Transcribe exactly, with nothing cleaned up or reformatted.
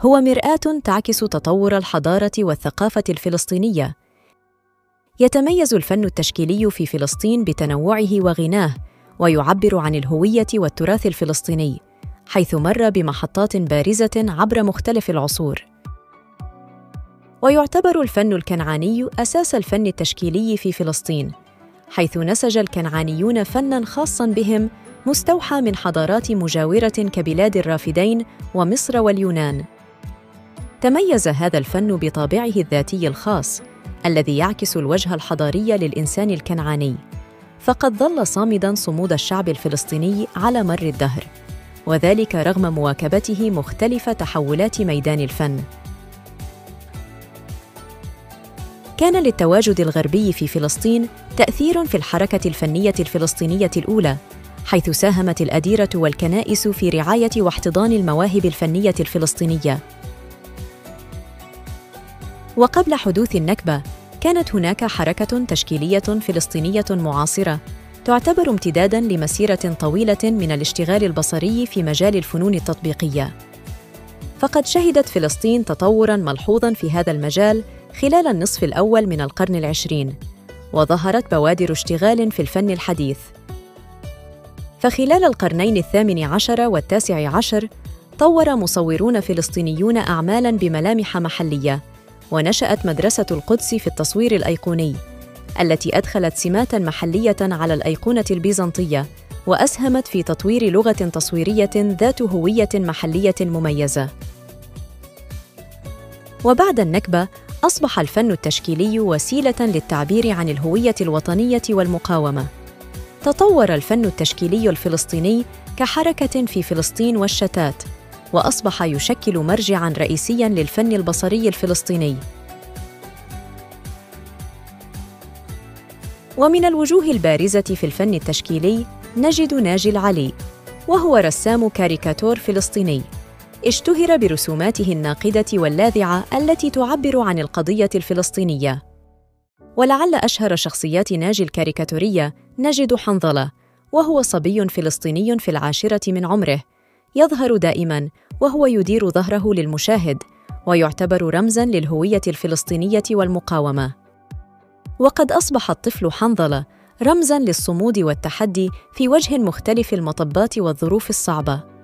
هو مرآة تعكس تطور الحضارة والثقافة الفلسطينية. يتميز الفن التشكيلي في فلسطين بتنوعه وغناه، ويعبر عن الهوية والتراث الفلسطيني، حيث مر بمحطات بارزة عبر مختلف العصور. ويعتبر الفن الكنعاني أساس الفن التشكيلي في فلسطين، حيث نسج الكنعانيون فناً خاصاً بهم مستوحى من حضارات مجاورة كبلاد الرافدين ومصر واليونان. تميز هذا الفن بطابعه الذاتي الخاص الذي يعكس الوجه الحضاري للإنسان الكنعاني، فقد ظل صامداً صمود الشعب الفلسطيني على مر الدهر، وذلك رغم مواكبته مختلف تحولات ميدان الفن. كان للتواجد الغربي في فلسطين تأثير في الحركة الفنية الفلسطينية الأولى، حيث ساهمت الأديرة والكنائس في رعاية واحتضان المواهب الفنية الفلسطينية. وقبل حدوث النكبة، كانت هناك حركة تشكيلية فلسطينية معاصرة تعتبر امتداداً لمسيرة طويلة من الاشتغال البصري في مجال الفنون التطبيقية. فقد شهدت فلسطين تطوراً ملحوظاً في هذا المجال خلال النصف الأول من القرن العشرين، وظهرت بوادر اشتغال في الفن الحديث. فخلال القرنين الثامن عشر والتاسع عشر طور مصورون فلسطينيون أعمالاً بملامح محلية، ونشأت مدرسة القدس في التصوير الأيقوني، التي أدخلت سماتاً محلية على الأيقونة البيزنطية، وأسهمت في تطوير لغة تصويرية ذات هوية محلية مميزة. وبعد النكبة، أصبح الفن التشكيلي وسيلة للتعبير عن الهوية الوطنية والمقاومة. تطور الفن التشكيلي الفلسطيني كحركة في فلسطين والشتات، وأصبح يشكل مرجعاً رئيسياً للفن البصري الفلسطيني. ومن الوجوه البارزة في الفن التشكيلي نجد ناجي العلي، وهو رسام كاريكاتور فلسطيني اشتهر برسوماته الناقدة واللاذعة التي تعبر عن القضية الفلسطينية. ولعل أشهر شخصيات ناجي الكاريكاتورية نجد حنظلة، وهو صبي فلسطيني في العاشرة من عمره، يظهر دائماً وهو يدير ظهره للمشاهد، ويعتبر رمزاً للهوية الفلسطينية والمقاومة. وقد أصبح الطفل حنظلة رمزاً للصمود والتحدي في وجه مختلف المطبات والظروف الصعبة.